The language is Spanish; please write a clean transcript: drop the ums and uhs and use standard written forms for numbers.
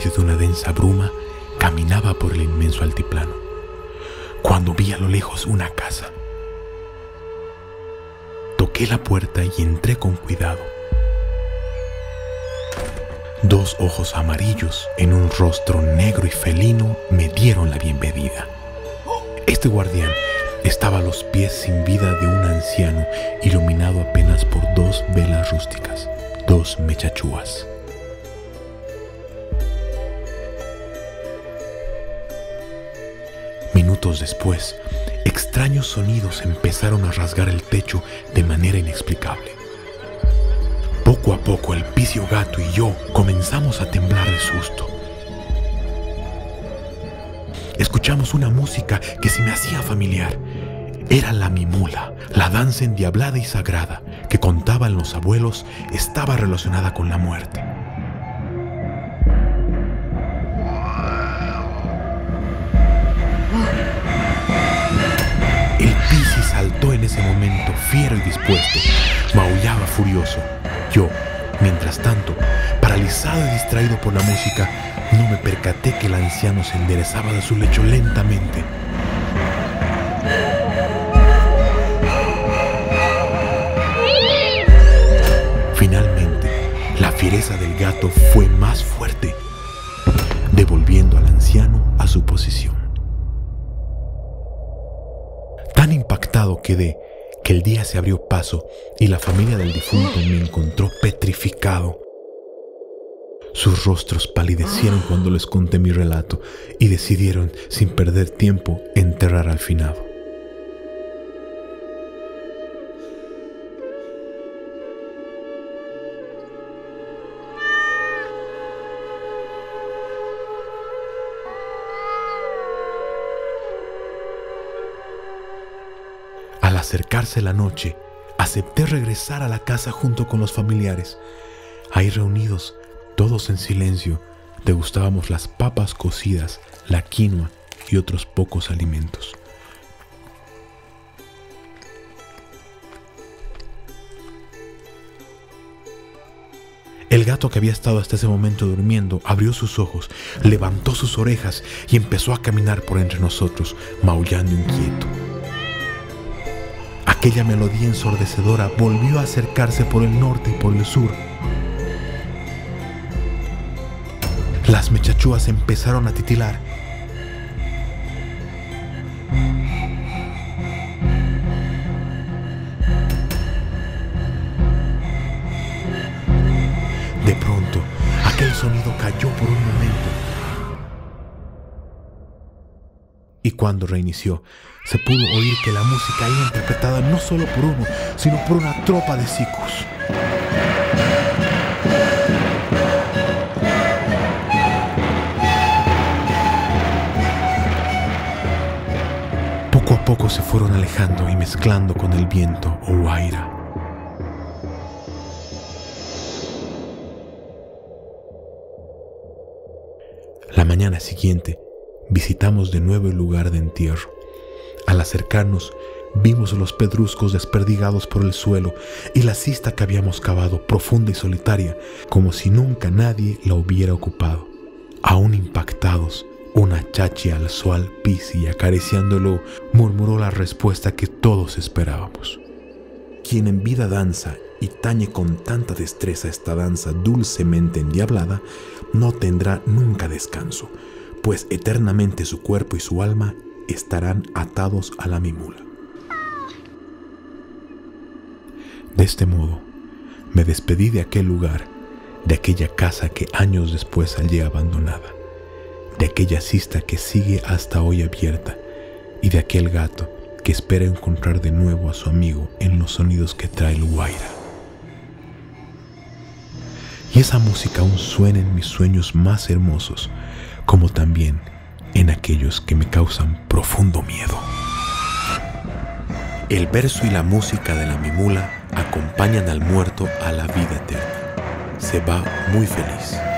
medio de una densa bruma, caminaba por el inmenso altiplano, cuando vi a lo lejos una casa. Toqué la puerta y entré con cuidado. Dos ojos amarillos en un rostro negro y felino me dieron la bienvenida. Este guardián estaba a los pies sin vida de un anciano, iluminado apenas por dos velas rústicas, dos mechachúas. Minutos después, extraños sonidos empezaron a rasgar el techo de manera inexplicable. Poco a poco el Picio Gato y yo comenzamos a temblar de susto. Escuchamos una música que se me hacía familiar. Era la mimula, la danza endiablada y sagrada que contaban los abuelos estaba relacionada con la muerte. El Pici saltó en ese momento, fiero y dispuesto. Maullaba furioso. Yo, mientras tanto, paralizado y distraído por la música, no me percaté que el anciano se enderezaba de su lecho lentamente. Finalmente, la fiereza del gato fue más fuerte, devolviendo al anciano a su posición. Tan impactado quedé que el día se abrió paso y la familia del difunto me encontró petrificado. Sus rostros palidecieron cuando les conté mi relato y decidieron, sin perder tiempo, enterrar al finado. Al acercarse la noche, acepté regresar a la casa junto con los familiares. Ahí reunidos, todos en silencio, degustábamos las papas cocidas, la quinoa y otros pocos alimentos. El gato, que había estado hasta ese momento durmiendo, abrió sus ojos, levantó sus orejas y empezó a caminar por entre nosotros, maullando inquieto. Aquella melodía ensordecedora volvió a acercarse por el norte y por el sur. Las mechachúas empezaron a titilar. De pronto, aquel sonido cayó por un momento. Y cuando reinició, se pudo oír que la música era interpretada no solo por uno, sino por una tropa de sicus. Poco a poco se fueron alejando y mezclando con el viento o huayra. La mañana siguiente, visitamos de nuevo el lugar de entierro. Al acercarnos, vimos los pedruscos desperdigados por el suelo y la cista que habíamos cavado, profunda y solitaria, como si nunca nadie la hubiera ocupado. Aún impactados, una chachi alzó al Pici y, acariciándolo, murmuró la respuesta que todos esperábamos. Quien en vida danza y tañe con tanta destreza esta danza dulcemente endiablada, no tendrá nunca descanso, pues eternamente su cuerpo y su alma estarán atados a la mimula. De este modo, me despedí de aquel lugar, de aquella casa que años después hallé abandonada, de aquella cista que sigue hasta hoy abierta y de aquel gato que espera encontrar de nuevo a su amigo en los sonidos que trae el huayra. Y esa música aún suena en mis sueños más hermosos, como también en aquellos que me causan profundo miedo. El verso y la música de la mimula acompañan al muerto a la vida eterna. Se va muy feliz.